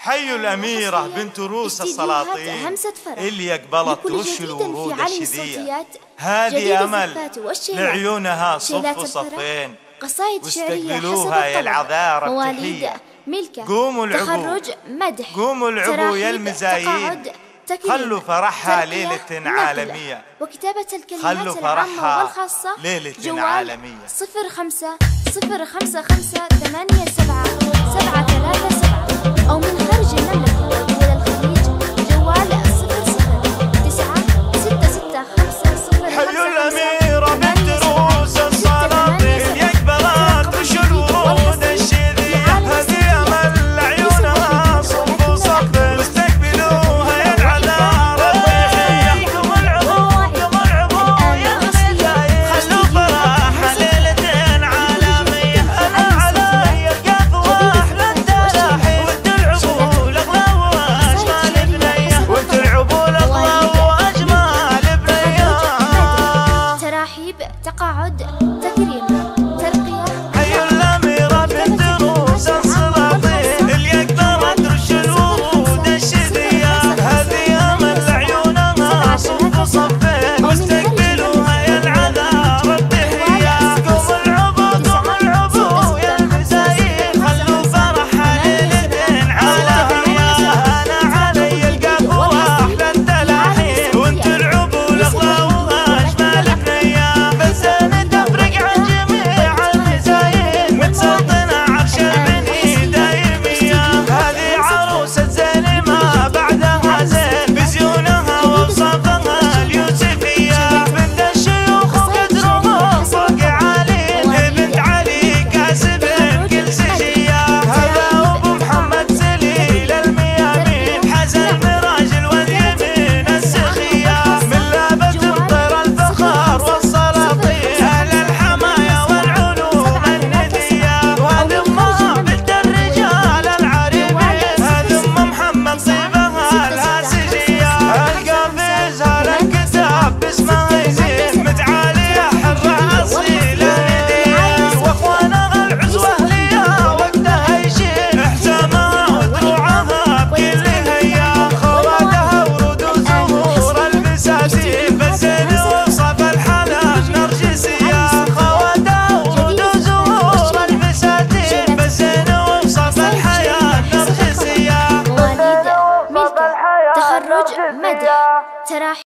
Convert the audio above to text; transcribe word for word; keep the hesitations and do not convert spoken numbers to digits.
حي الأميرة بنت روس السلاطين اللي قبلت ترش الورود الشذية. هذه أمل لعيونها صف صفين، قصائد شعرية واستقبلوها يا العذارى مواليد ملكة، قوموا العبوا تخرج مدح، قوموا العبوا يا المزايين، خلوا فرحها ليلة عالمية، وكتابة الكلمات العامة والخاصة ليلة عالمية. صفر خمسة صفر خمسة خمسة ثمانية سبعة سبعة ثلاثة